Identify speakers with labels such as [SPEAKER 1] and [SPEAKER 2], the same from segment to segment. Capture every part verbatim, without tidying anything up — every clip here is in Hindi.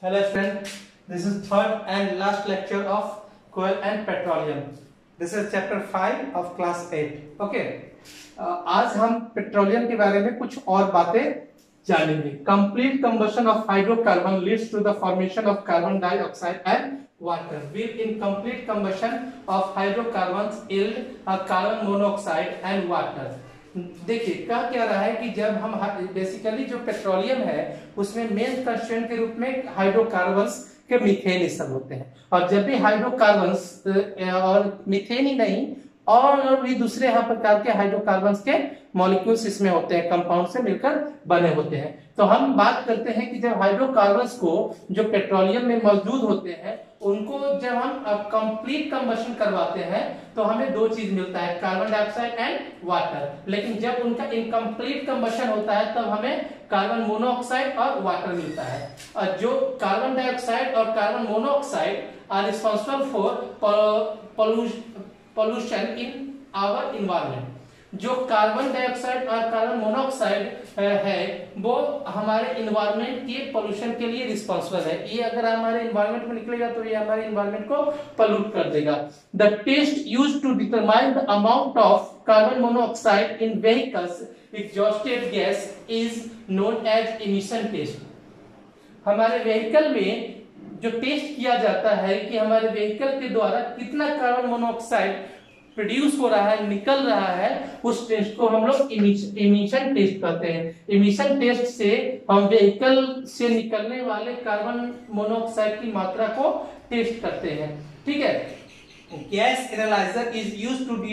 [SPEAKER 1] Hello student, this is third and last lecture of coal and petroleum. This is chapter five of class eight. Okay. Uh, आज हम पेट्रोलियम के बारे में कुछ और बातें जानेंगे. Complete combustion of hydrocarbon leads to the formation of carbon dioxide and water. Will incomplete combustion of hydrocarbons yield a carbon monoxide and water. देखिए क्या क्या रहा है कि जब हम बेसिकली जो पेट्रोलियम है उसमें मेन कंस्टिट्यूएंट के रूप में हाइड्रोकार्बन्स के मीथेन ये सब होते हैं, और जब भी हाइड्रोकार्बन्स और मीथेन ही नहीं और भी दूसरे यहाँ प्रकार के हाइड्रोकार्बन्स के मॉलिक्यूल्स इसमें होते हैं, कंपाउंड से मिलकर बने होते हैं. तो हम बात करते हैं कि जब हाइड्रोकार्बन्स को जो पेट्रोलियम में मौजूद होते हैं उनको जब हम कंप्लीट कंबशन करवाते हैं तो हमें दो चीज मिलता है, कार्बन डाइऑक्साइड एंड वाटर. लेकिन जब उनका इनकम्प्लीट कंबशन होता है तब हमें कार्बन मोनोऑक्साइड और वाटर मिलता है. और जो कार्बन डाइऑक्साइड और carbon monoxide are responsible for pollution in our environment. जो कार्बन डाइऑक्साइड और कार्बन मोनोऑक्साइड है वो हमारे इन्वायरमेंट के पोल्यूशन के लिए रिस्पांसिबल है. ये अगर हमारे इन्वायरमेंट में निकलेगा तो ये हमारे इन्वायरमेंट को पोल्यूट कर देगा. The test used to determine the amount of carbon monoxide in vehicles exhausted gas is known as emission test. हमारे व्हीकल में जो टेस्ट किया जाता है कि हमारे व्हीकल के द्वारा कितना कार्बन मोनोऑक्साइड प्रोड्यूस हो रहा है, निकल रहा है, उस टेस्ट को हम लोग इमिशन टेस्ट कहते हैं. इमिशन टेस्ट से हम व्हीकल से निकलने वाले कार्बन मोनोऑक्साइड की मात्रा को टेस्ट करते हैं. ठीक है. Gas analyser is used to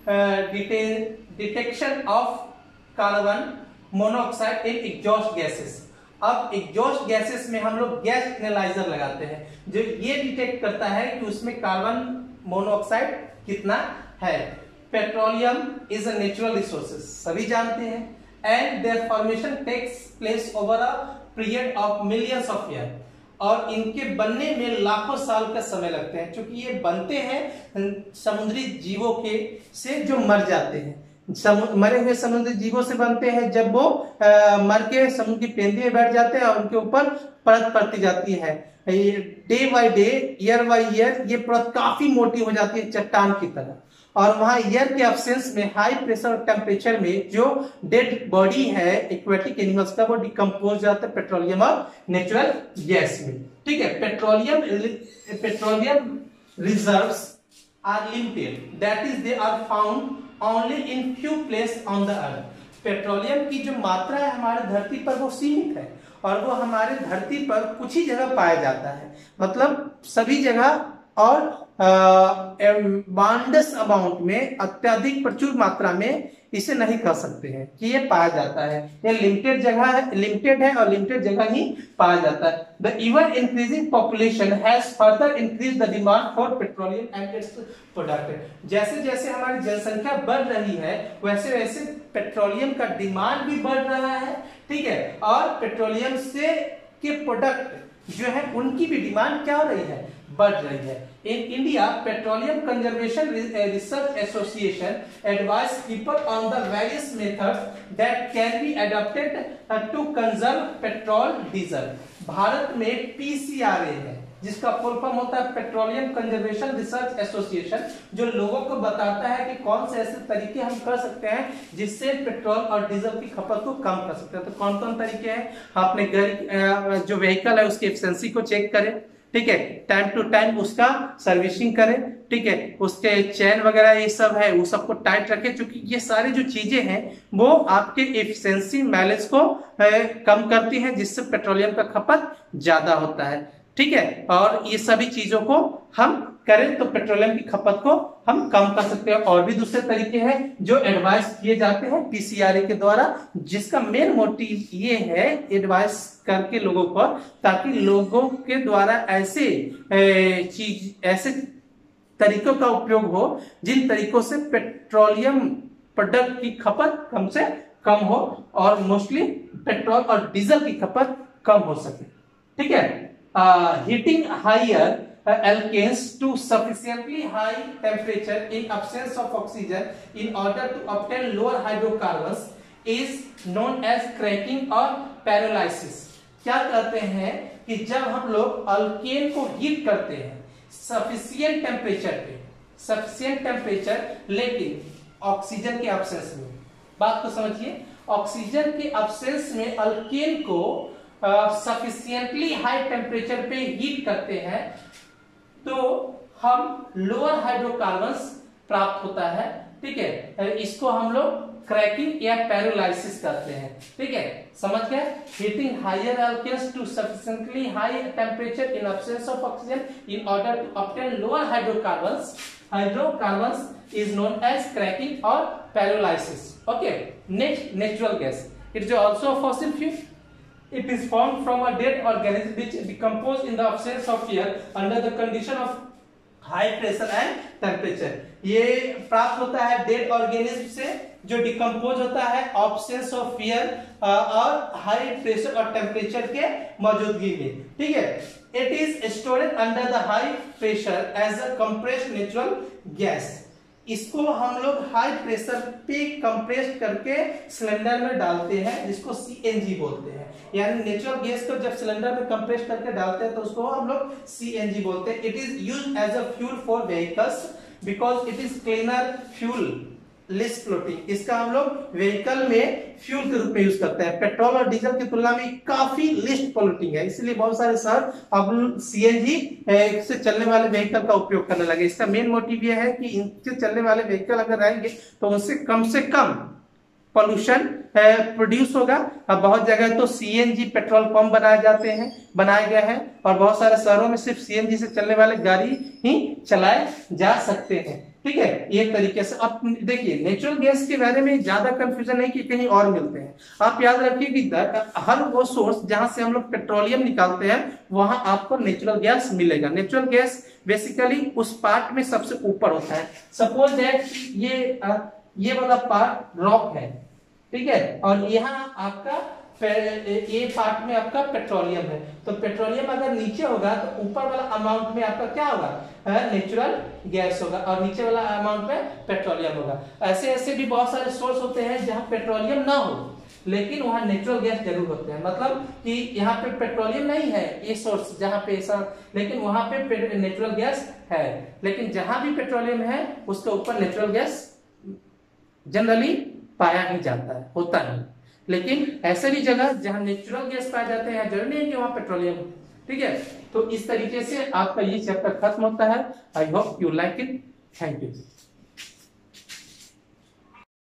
[SPEAKER 1] detection of carbon monoxide in exhaust gases. अब एग्जॉस्ट गैसेस में हम लोग गैस एनालाइजर लगाते हैं जो ये डिटेक्ट करता है कि उसमें कार्बन मोनोऑक्साइड कितना है. Petroleum is a natural resources, सभी जानते हैं, and their formation takes place over a period of millions of year. और इनके बनने में लाखों साल का समय लगते हैं क्योंकि ये बनते हैं समुद्री जीवों के से जो मर जाते हैं. मरे हुए समुद्री जीवों से बनते हैं. जब वो आ, मर के समुद्र की पेंदी में बैठ जाते हैं और उनके ऊपर परत पड़ती जाती है, day by day, year by year ये परत काफी मोटी हो जाती है चट्टान की तरह. और वहां एयर के एब्सेंस में हाई प्रेशर और टेम्परेचर में जो डेड बॉडी है एक्वेटिक एनिमल्स का वो डिकम्पोज जाता है पेट्रोलियम और नेचुरल गैस में. ठीक है. Petroleum petroleum reserves are limited, that is they are found only in few place on the earth. Petroleum की जो मात्रा है हमारे धरती पर वो सीमित है और वो हमारे धरती पर कुछ ही जगह पाया जाता है, मतलब सभी जगह और बाउंडस अमाउंट में, अत्यधिक प्रचुर मात्रा में इसे नहीं कह सकते हैं कि ये पाया जाता है. ये लिमिटेड जगह है, लिमिटेड है और लिमिटेड जगह ही पाया जाता है. The ever increasing population has further increase the demand for petroleum and its product. जैसे जैसे हमारी जनसंख्या बढ़ रही है वैसे वैसे पेट्रोलियम का डिमांड भी बढ़ रहा है. ठीक है. और पेट्रोलियम से के प्रोडक्ट जो है उनकी भी डिमांड क्या हो रही है, बढ़ रही है. In India, Petroleum Conservation Research Association advise people on the various methods that can be adopted to conserve petrol, diesel. Bharat में P C R A है जिसका फुल फॉर्म होता है पेट्रोलियम कंजर्वेशन रिसर्च एसोसिएशन, जो लोगों को बताता है कि कौन से ऐसे तरीके हम कर सकते हैं जिससे पेट्रोल और डीजल की खपत को कम कर सकते हैं. तो कौन कौन तरीके हैं, अपने घर जो व्हीकल है उसकी एफिशिएंसी को चेक करें. ठीक है. टाइम टू टाइम उसका सर्विसिंग करें. ठीक है. उसके चैन वगैरह ये सब है वो सबको टाइट रखें, क्योंकि ये सारी जो चीजें हैं वो आपके एफिशिएंसी माइलेज को ए, कम करती हैं जिससे पेट्रोलियम का खपत ज्यादा होता है. ठीक है. और ये सभी चीजों को हम करें तो पेट्रोलियम की खपत को हम कम कर सकते हैं. और भी दूसरे तरीके हैं जो एडवाइस किए जाते हैं पीसीआरए के द्वारा, जिसका मेन मोटिव ये है एडवाइस करके लोगों को, ताकि लोगों के द्वारा ऐसे चीज ऐसे तरीकों का उपयोग हो जिन तरीकों से पेट्रोलियम प्रोडक्ट की खपत कम से कम हो और मोस्टली पेट्रोल और डीजल की खपत कम हो सके. ठीक है. Heating higher Uh, alkanes to sufficiently high temperature in absence of oxygen in order to obtain lower hydrocarbons is known as cracking or pyrolysis. क्या कहते हैं कि जब हम लोग अल्केन को हीट करते हैं सफिशिएंट टेम्परेचर पे, सफिशिएंट टेम्परेचर लेकिन ऑक्सीजन के एब्सेंस में, बात को समझिए, ऑक्सीजन के एब्सेंस में अल्केन को सफिशिएंटली हाई टेम्परेचर पे हीट करते हैं तो हम लोअर हाइड्रोकार्बन्स प्राप्त होता है। ठीक है, इसको हम लोग क्रैकिंग या पैरोलाइसिस करते हैं। ठीक है, समझ गए? Heating higher alkanes to sufficiently high temperature in absence of oxygen in order to obtain lower hydrocarbons, hydrocarbons is known as cracking और pyrolysis. Okay, next natural gas, it is also a fossil fuel. It is formed from a dead organism which decompose in the absence of air under the condition of high pressure and temperature. ये प्राप्त होता है डेड ऑर्गेनिज्म से जो डिकम्पोज होता है ऑब्सेंस ऑफ एयर और हाई प्रेशर और टेम्परेचर के मौजूदगी में। ठीक है, it is stored under the high pressure as a compressed natural gas. इसको हम लोग हाई प्रेशर पे कंप्रेस करके सिलेंडर में डालते हैं जिसको सीएनजी बोलते हैं। यानी नेचुरल गैस को जब सिलेंडर में कंप्रेस करके डालते हैं तो उसको हम लोग सीएनजी बोलते हैं। It is used as a fuel for vehicles because it is cleaner fuel, less floating. इसका हम लोग व्हीकल में फ्यूल के रूप में यूज करते हैं। पेट्रोल और डीजल की तुलना में काफी लेस पोल्यूटिंग है, इसलिए बहुत सारे शहर अब सीएनजी से चलने वाले व्हीकल का उपयोग करने लगे। इसका मेन मोटिव यह है कि इनसे चलने वाले व्हीकल अगर रहेंगे तो उनसे कम से कम पोल्यूशन प्रोड्यूस होगा। अब बहुत जगह तो सीएनजी पेट्रोल पंप बनाए जाते हैं, बनाए गए हैं और बहुत सारे शहरों में सिर्फ सीएनजी से चलने वाले गाड़ी ही चलाए जा सकते हैं। ठीक है, एक तरीके से। अब देखिए नेचुरल गैस के बारे में ज्यादा कंफ्यूजन है कि कहीं और मिलते हैं। आप याद रखिए कि हर वो सोर्स जहां से हम लोग पेट्रोलियम निकालते हैं वहां आपको नेचुरल गैस मिलेगा। नेचुरल गैस बेसिकली उस पार्ट में सबसे ऊपर होता है। सपोज दैट ये ये वाला पार्ट रॉक है, ठीक है, और यहाँ आपका ये पार्ट में आपका पेट्रोलियम है। तो पेट्रोलियम अगर नीचे होगा तो ऊपर वाला अमाउंट में आपका क्या होगा, नेचुरल गैस होगा, और नीचे वाला अमाउंट में पेट्रोलियम होगा। ऐसे ऐसे भी बहुत सारे सोर्स होते हैं जहाँ पेट्रोलियम ना हो लेकिन वहाँ नेचुरल गैस जरूर होते हैं। मतलब कि यहाँ पे पेट्रोलियम नहीं है ये सोर्स जहाँ पे ऐसा, लेकिन वहाँ पे नेचुरल गैस है। लेकिन जहाँ भी पेट्रोलियम है उसके ऊपर नेचुरल गैस जनरली पाया ही जाता है, होता नहीं। लेकिन ऐसे भी जगह जहां नेचुरल गैस पाए जाते हैं जरूरी नहीं है कि वहां पेट्रोलियम। ठीक है, तो इस तरीके से आपका ये चैप्टर खत्म होता है। I hope you like it. Thank you.